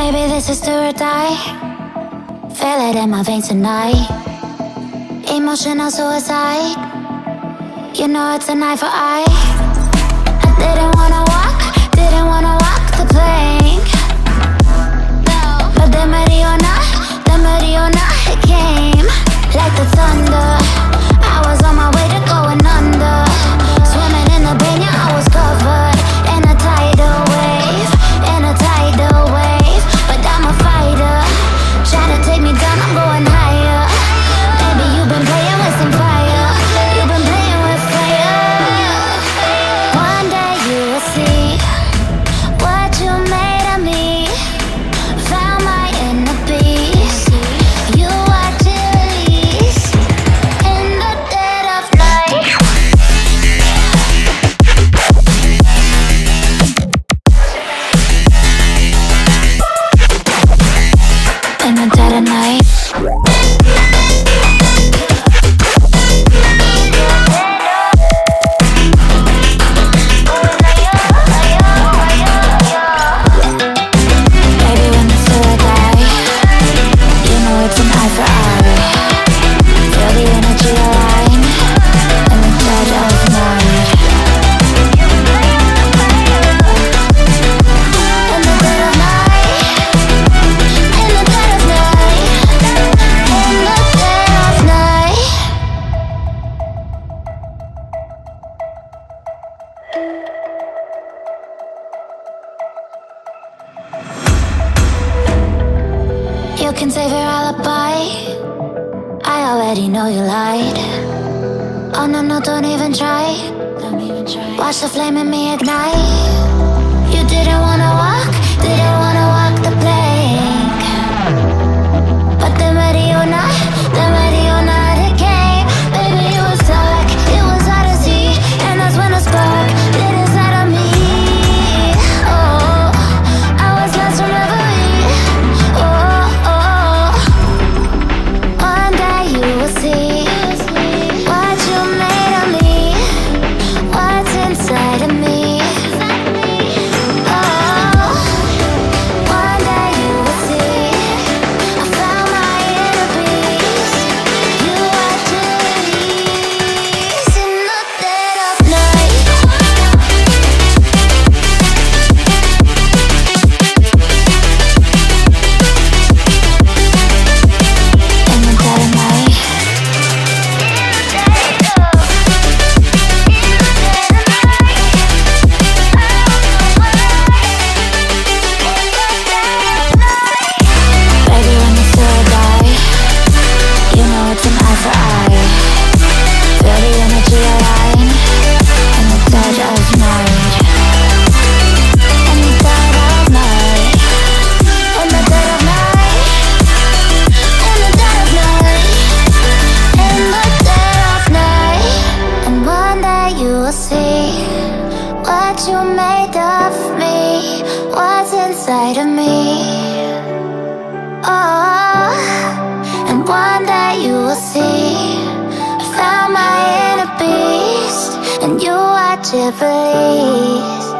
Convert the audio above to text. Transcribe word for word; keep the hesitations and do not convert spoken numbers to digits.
Baby, this is do or die. Feel it in my veins tonight. Emotional suicide. You know it's an eye for eye. I didn't wanna walk, didn't wanna walk the plank. But the Mariona, the Mariona, it came like the thunder. I was on my way to going under. Swimming in the banya, I was covered in a tidal wave, in a tidal wave. But I'm a fighter. Try to take me down, I'm going higher. Baby, you've been playing with some fire. You've been playing with fire. One day you will see what you made of me. Found my inner beast. You watch it release in the dead of night. In the dead of night. Baby, when the soul die, you know it's an eye for eye. Feel the energy align in the dead of night. In the dead of night. In the dead of night. In the dead of night. You can save your alibi. I already know you lied. Oh no, no, don't even try. Don't even try. Watch the flame in me ignite. You didn't wanna walk, didn't wanna walk the plank. But the Mariona, the Mariona, it came. Baby, it was dark, it was hard to see. And that's when a spark lit inside of me. Oh, I was lost from reverie. Oh, oh, one day you will see what you made of me, what's inside of me. Oh, one day you will see I found my inner beast. You watch it release in the dead of night. In the dead of night. Baby, when the soul die, you know it's an eye for eye. Feel the energy align in the dead of night. In the dead of night. In the dead of night. In the dead of night. In the dead of night. And one day you will see what you made of me, what's inside of me. Oh, and one day you will see I found my inner beast, and you watch it release